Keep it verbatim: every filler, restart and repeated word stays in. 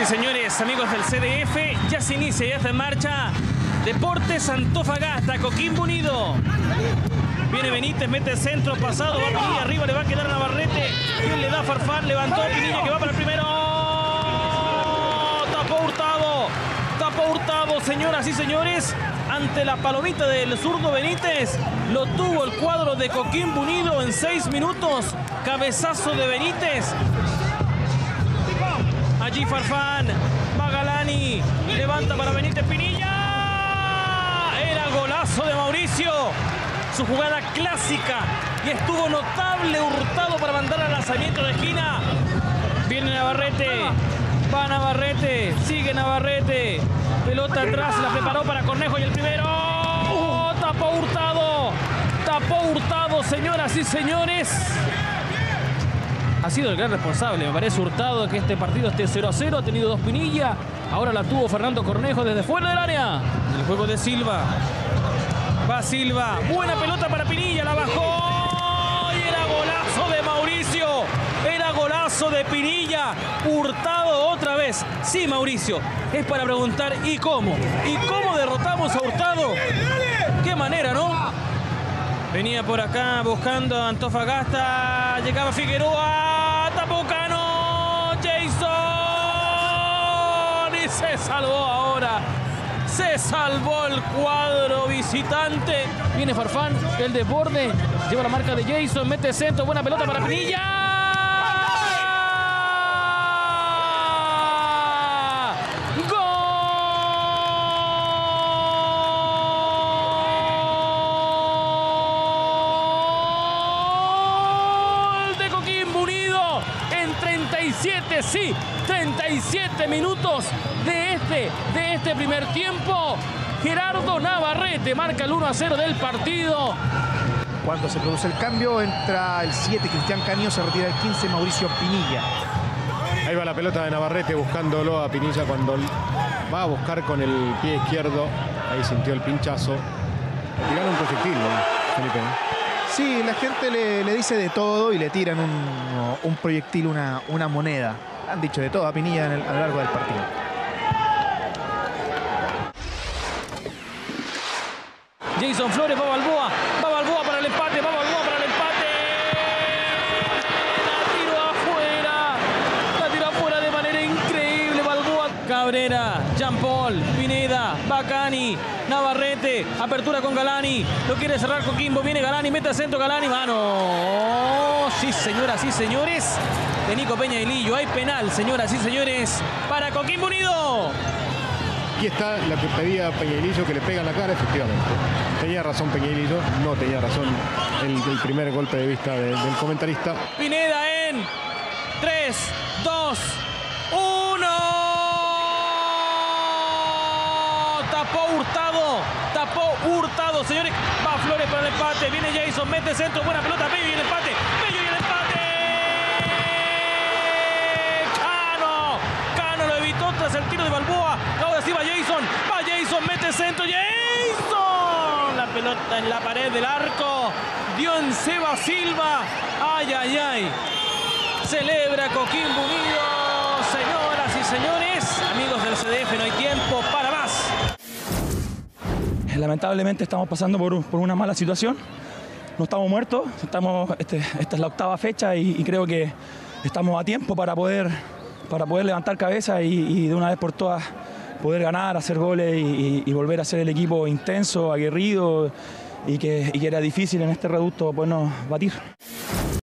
y señores, amigos del C D F, ya se inicia, ya está en marcha Deportes Antofagasta, Coquimbo Unido. Viene Benítez, mete el centro, pasado, va Pinilla, arriba le va a quedar a Navarrete. ¿Quién le da? Farfán, levantó a Pinilla que va para el primero. Tapó Hurtado, tapó Hurtado, señoras y señores. Ante la palomita del zurdo Benítez, lo tuvo el cuadro de Coquimbo Unido en seis minutos. Cabezazo de Benítez. Allí Farfán, va Galani, levanta para Benítez, Pinilla. Era golazo de Mauricio. Su jugada clásica y estuvo notable Hurtado para mandar al lanzamiento de esquina. Viene Navarrete, va Navarrete, sigue Navarrete. Pelota atrás, la preparó para Cornejo y el primero. ¡Oh! Tapó Hurtado, tapó Hurtado, señoras y señores. Ha sido el gran responsable, me parece, Hurtado, que este partido esté cero a cero. Ha tenido dos Pinilla, ahora la tuvo Fernando Cornejo desde fuera del área. El juego de Silva. Va Silva, buena pelota para Pinilla, la bajó y era golazo de Mauricio, era golazo de Pinilla. Hurtado otra vez. Sí, Mauricio, es para preguntar ¿y cómo? ¿Y cómo derrotamos a Hurtado? ¿Qué manera, no? Venía por acá buscando a Antofagasta, llegaba Figueroa, tapó Cano, Jason y se salvó ahora. Se salvó el cuadro visitante. Viene Farfán, el desborde. Lleva la marca de Jason, mete centro, buena pelota para Pinilla. ¡Gol de Coquimbo Unido! En treinta y siete, sí, treinta y siete minutos de este, de este primer tiempo. Gerardo Navarrete marca el uno a cero del partido. Cuando se produce el cambio, entra el siete, Cristian Canio, se retira el quince, Mauricio Pinilla. Ahí va la pelota de Navarrete buscándolo a Pinilla cuando va a buscar con el pie izquierdo. Ahí sintió el pinchazo. Le tiraron un proyectil, ¿no, Felipe? Sí, la gente le, le dice de todo y le tiran un, un proyectil, una, una moneda. Han dicho de todo a Pinilla en el, a lo largo del partido. Jason Flores, va Balboa, va Balboa para el empate, va Balboa para el empate. La tiró afuera, la tiró afuera de manera increíble Balboa. Cabrera, Jean Paul, Pineda, Bacani, Navarrete, apertura con Galani, lo quiere cerrar Coquimbo, viene Galani, mete al centro Galani, mano. Oh, sí, señoras y señores, de Nico Peña y Lillo, hay penal, señoras y señores, para Coquimbo Unido. Aquí está la que pedía Peñailillo, que le pega en la cara, efectivamente. Tenía razón Peñailillo, no tenía razón el, el primer golpe de vista de, del comentarista. Pineda en tres, dos, uno. Tapó Hurtado, tapó Hurtado, señores. Va Flores para el empate, viene Jason, mete centro, buena pelota, Bello y el empate, Bello y el empate. Cano, Cano lo evitó tras el tiro de Balboa. Ahora sí va Jason, va Jason, mete centro, Jason. La pelota en la pared del arco, dio en Seba Silva. Ay, ay, ay. Celebra Coquimbo Unido, señoras y señores. Amigos del C D F, no hay tiempo para más. Lamentablemente estamos pasando por, por una mala situación. No estamos muertos, estamos, este, esta es la octava fecha y, y creo que estamos a tiempo para poder, para poder levantar cabeza y, y de una vez por todas poder ganar, hacer goles y, y, y volver a ser el equipo intenso, aguerrido y que, y que era difícil en este reducto podernos batir.